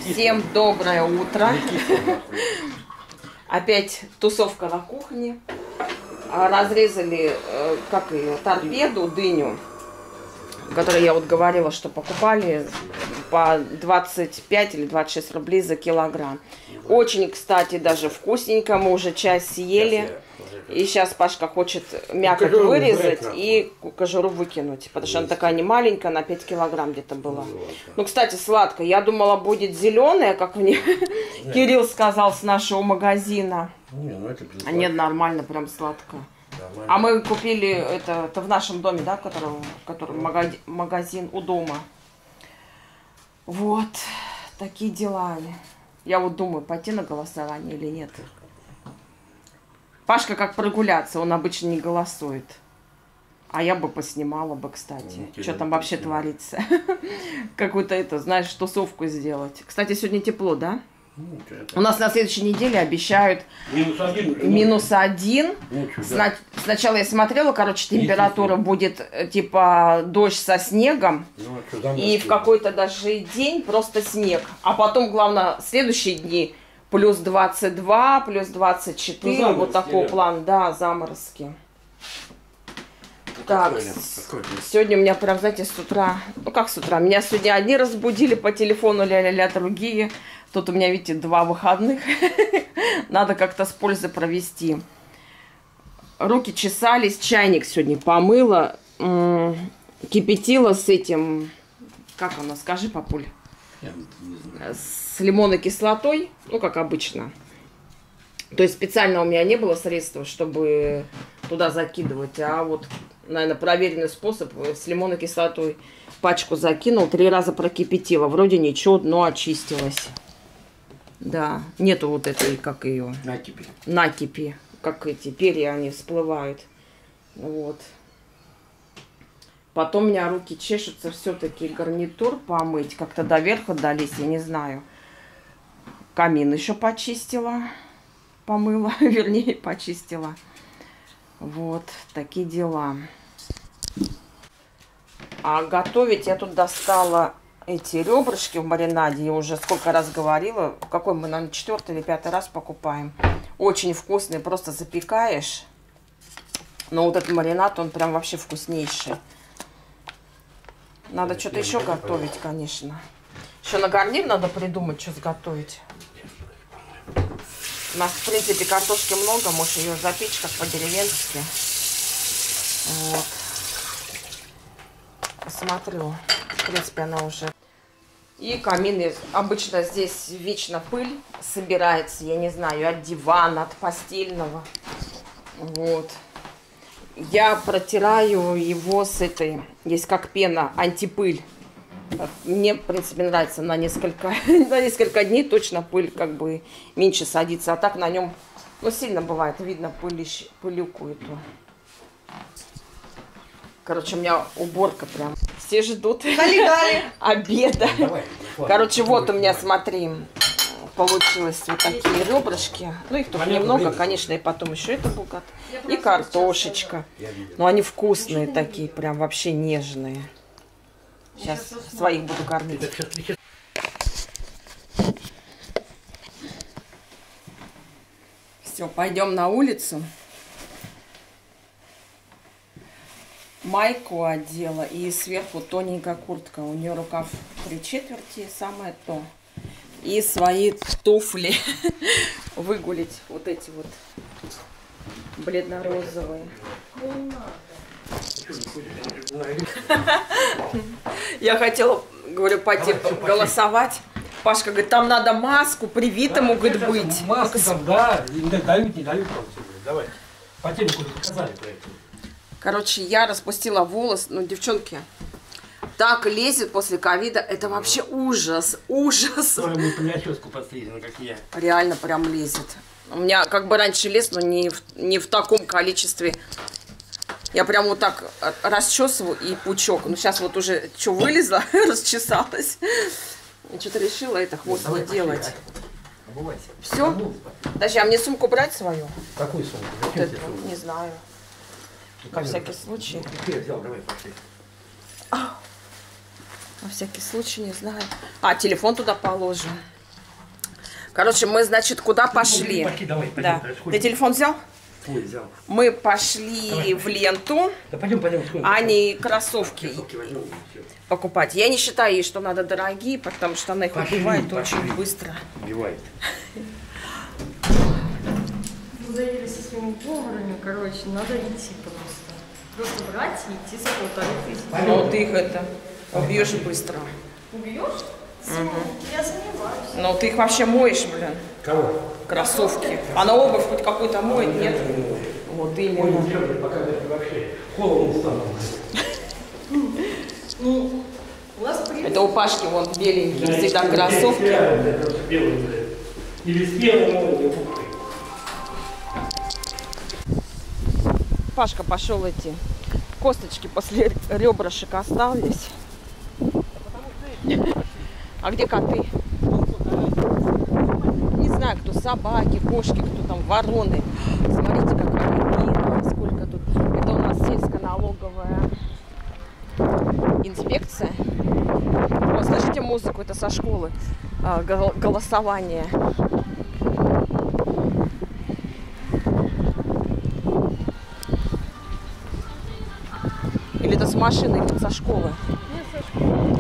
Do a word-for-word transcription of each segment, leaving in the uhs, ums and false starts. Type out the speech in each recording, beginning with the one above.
Всем доброе утро. Опять тусовка на кухне. Разрезали, как ее, торпеду, дыню, которую я вот говорила, что покупали по двадцать пять или двадцать шесть рублей за килограмм. Очень, кстати, даже вкусненько. Мы уже часть съели. И сейчас Пашка хочет мякоть вырезать и кожуру выкинуть, потому что она такая не маленькая, на пять килограмм где-то была. Ну, кстати, сладко. Я думала, будет зеленая, как мне Кирилл сказал с нашего магазина. Не, ну это а нет, нормально, прям сладко. Нормально. А мы купили это, это в нашем доме, да, в котором, в котором магазин, магазин у дома. Вот, такие дела. Я вот думаю, пойти на голосование или нет. Пашка как прогуляться, он обычно не голосует. А я бы поснимала бы, кстати. Ну, что там вообще творится. Какую-то это, знаешь, тусовку сделать. Кстати, сегодня тепло, да? Ну, у нас на следующей неделе обещают минус один. Минус один. Ну, Сна сначала я смотрела, короче, температура будет типа дождь со снегом. Ну, и в какой-то даже день просто снег. А потом, главное, следующие дни плюс двадцать два, плюс двадцать четыре. Ну, вот такой план, да, заморозки. Так, сегодня у меня прям, знаете, с утра, ну как с утра, меня сегодня одни разбудили по телефону, ля-ля-ля, другие. Тут у меня, видите, два выходных. Надо как-то с пользой провести. Руки чесались, чайник сегодня помыла, кипятила с этим, как оно, скажи, папуль, с лимонной кислотой, ну как обычно. То есть специально у меня не было средства, чтобы туда закидывать, а вот, наверное, проверенный способ с лимонной кислотой пачку закинул, три раза прокипятила. Вроде ничего, дно очистилось. Да, нету вот этой, как ее... Накипи. Накипи, как эти перья, они всплывают. Вот. Потом у меня руки чешутся все-таки гарнитур помыть. Как-то до верха дались, я не знаю. Камин еще почистила. Помыла, вернее, почистила. Вот, такие дела. А готовить я тут достала эти ребрышки в маринаде. Я уже сколько раз говорила. Какой мы, наверное, четвертый или пятый раз покупаем. Очень вкусный, просто запекаешь. Но вот этот маринад, он прям вообще вкуснейший. Надо что-то еще готовить, конечно. Еще на гарнир надо придумать, что сготовить. У нас, в принципе, картошки много, можешь ее запечь как по-деревенски. Вот. Посмотрю. В принципе, она уже... И камины. Обычно здесь вечно пыль собирается, я не знаю, от дивана, от постельного. Вот. Я протираю его с этой, есть как пена, антипыль. Мне, в принципе, нравится на несколько, на несколько дней точно пыль как бы меньше садится. А так на нем, ну, сильно бывает, видно пылищ, пылюку эту. Короче, у меня уборка прям. Все ждут обеда. Короче, вот у меня, смотри, получилось вот такие ребрышки. Ну, их тут немного, конечно, и потом еще это бугат. И картошечка. Но они вкусные такие, прям вообще нежные. Сейчас своих буду кормить. Все, пойдем на улицу. Майку одела и сверху тоненькая куртка. У нее рукав три четверти, самое то. И свои туфли выгулить. Вот эти вот бледно-розовые. Я хотела, говорю, пойти голосовать. Пашка говорит, там надо маску, привитому, говорит, быть. Маска там, да, дают, не дают. Давай. По телеку показали про это. Короче, я распустила волос, ну, девчонки, так лезет после ковида, это вообще ужас, ужас. Мы прическу подстрижены, как я. Реально прям лезет. У меня как бы раньше лез, но не в, не в таком количестве. Я прям вот так расчесываю и пучок. Ну, сейчас вот уже что вылезла, расчесалась. Что-то решила это хвост не делать. Все? Подожди, а мне сумку брать свою? Какую сумку? Вот эту, не знаю. На всякий случай. На всякий случай, не знаю. А, телефон туда положим. Короче, мы, значит, куда пошли? Пошли, давай, пойдем, Да. дальше, Ты телефон взял? Ой, взял. Мы пошли Давай. в ленту, Да пойдем, пойдем. Сходим. Ане кроссовки Кроссовки возьмем, и всё. покупать. Я не считаю ей, что надо дорогие, потому что она их Пошли, убивает пошли. очень быстро. Убивает. Заели со своими поварами, короче, надо идти просто. Просто брать и идти за полторы тысячи. Ну, ты их это убьешь быстро. Убьешь? Я сомневаюсь. Но ты их вообще моешь, блин, Кого? кроссовки. А на обувь хоть какой-то моет, нет? Вот Ой, именно. не делай, пока даже вообще холодно стало. Ну, у нас при... Это у Пашки вон беленькие всегда кроссовки. Или с первым молодым. Пашка пошел эти косточки после ребрышек остались. А где коты? Не знаю, кто собаки, кошки, кто там вороны. Смотрите, какая мира, сколько тут. Это у нас сельско-налоговая инспекция. О, слышите музыку? Это со школы. А, гол- голосование. Или это с машины, или со школы. Нет, Сашка.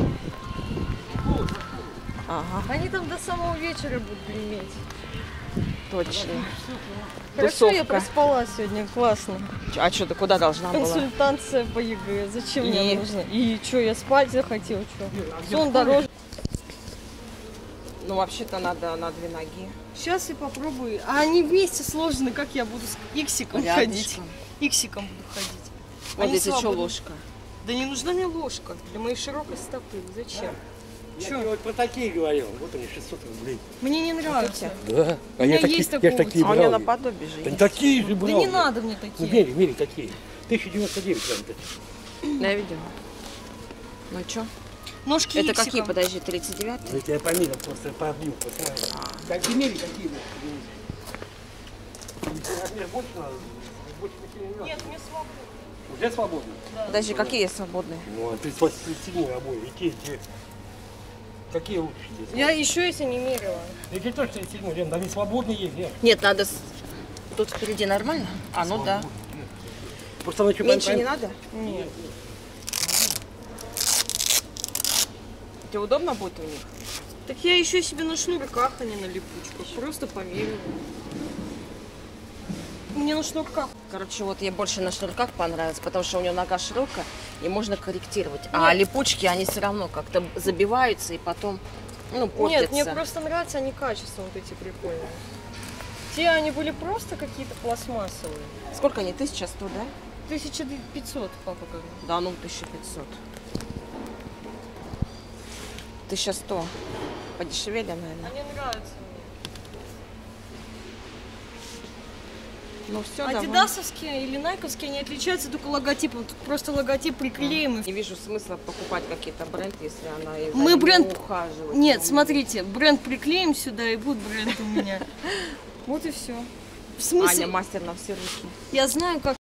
Ага, Они там до самого вечера будут греметь. точно. Хорошо, я Тусовка. проспала сегодня, классно. А что, ты куда должна была? Консультация по ЕГЭ. Зачем И? мне нужно? И что, я спать захотела, что? Сон дороже. Ну, вообще-то надо на две ноги. Сейчас я попробую. А они вместе сложены, как я буду с иксиком ходить? Рядышком. Иксиком буду ходить. Вот Они здесь еще свободны. ложка. Да не нужна мне ложка для моей широкой стопы. Зачем? Я Чё? тебе вот про такие говорил. Вот они, шестьсот рублей. Мне не нравится. Да. А меня я такие, есть я ж такого такие А у меня брал. наподобие же Да есть. такие же Да брал. не я. надо мне Ну, такие. мери, мери, какие. тысяча девяносто девять прям такие. Я видела. Ну что? Ножки Это иксиком. какие, подожди, тридцать девятый? Ну, я тебя померил, просто пробил. Посмотри. Какие мери, какие. Размер больше надо? Больше какие не надо? Нет, мне свободно. Уже свободно? Подожди, какие свободные? Ну, а тридцать восемь, тридцать семь обои. И те, и те. Какие лучше здесь? Я еще если не мерила. Эти тоже тридцать семь, Лен, да они свободные есть, Лен. Нет, надо... с- Тут впереди нормально? А, ну да. Просто она что, Меньше не надо? Нет. Тебе удобно будет у них? Так я еще себе на шнурках, а не на липучках. Просто померила. Мне на шнурках. Короче, вот ей больше на шнурках понравилось, потому что у нее нога широкая, и можно корректировать. А липучки, они все равно как-то забиваются и потом, ну, портятся. Нет, мне просто нравятся они качественно, вот эти прикольные. Те, они были просто какие-то пластмассовые. Сколько они? тысяча сто, да? тысяча пятьсот, папа говорит. Да, ну, тысяча пятьсот. тысяча сто. Подешевели, наверное. Они нравятся мне. Ну, все, давай. Адидасовские или найковские, они отличаются только логотипом. Тут просто логотип приклеим. и Не вижу смысла покупать какие-то бренды, если она и за Мы ними бренд- ухаживает. Нет, Ну, смотрите, бренд приклеим сюда, и будет бренд у меня. Вот и все. В смысле? Аня мастер на все руки. Я знаю, как